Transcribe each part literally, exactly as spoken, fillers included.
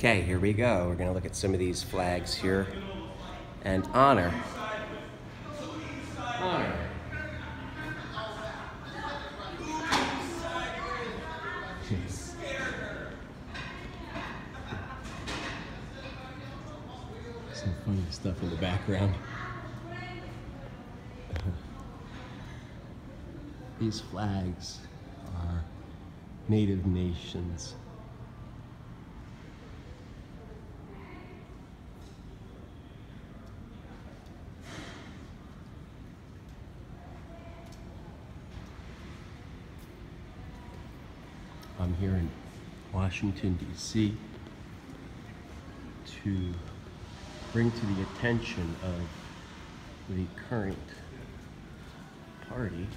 Okay, here we go. We're going to look at some of these flags here and honor. Honor. Some funny stuff in the background. These flags are Native nations. I'm here in Washington, D C to bring to the attention of the current party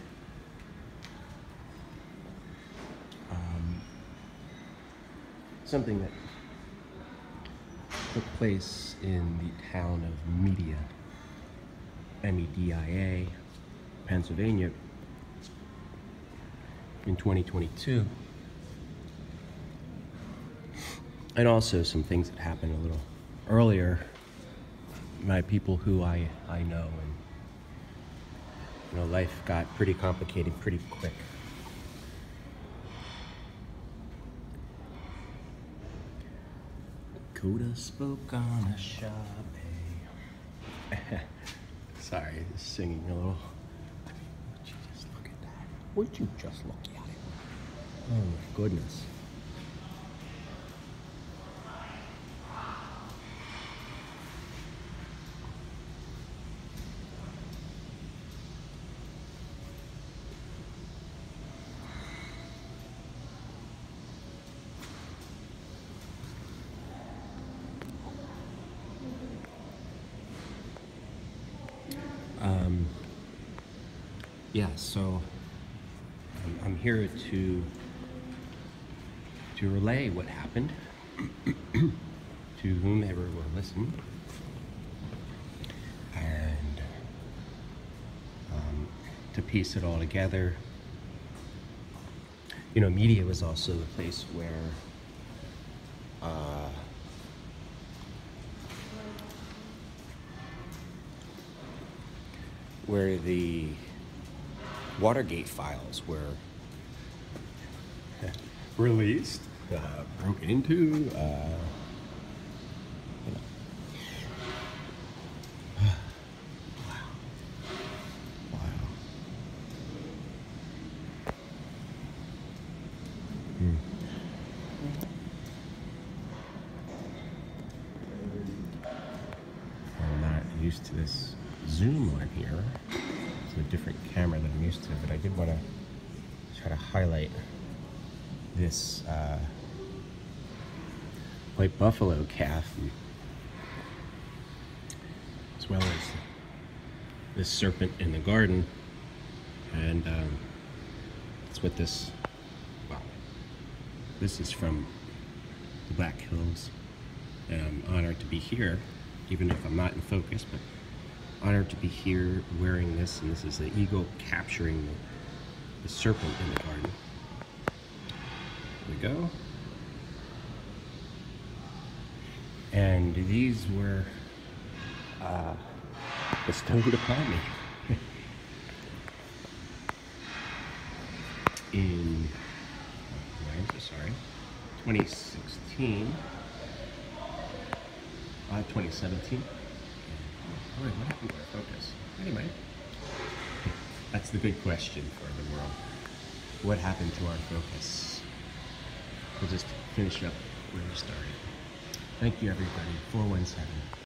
um, something that took place in the town of Media, M E D I A, Pennsylvania in twenty twenty-two. And also some things that happened a little earlier. My people who I, I know, and you know, life got pretty complicated pretty quick. Coda spoke on a Shabbat. Sorry, singing a little. I mean, would you just look at that? Would you just look at it? Oh my goodness. Um, yeah, so I'm, I'm here to to relay what happened to whomever will listen, and um, to piece it all together. You know, media was also the place where uh, where the Watergate files were released, uh, broken into, uh, you know. Wow. Wow. Hmm. I'm not used to this zoom on here. It's a different camera than I'm used to, but I did want to try to highlight this uh, white buffalo calf, as well as this serpent in the garden. And um, that's what this, well, this is from the Black Hills, and I'm honored to be here, even if I'm not in focus, but honored to be here wearing this, and this is the eagle capturing the, the serpent in the garden. There we go. And these were uh, bestowed upon me in, oh, I'm so sorry, twenty sixteen, uh, twenty seventeen. Oh, wait, what happened to our focus? Anyway, that's the big question for the world. What happened to our focus? We'll just finish up where we started. Thank you, everybody. four one seven.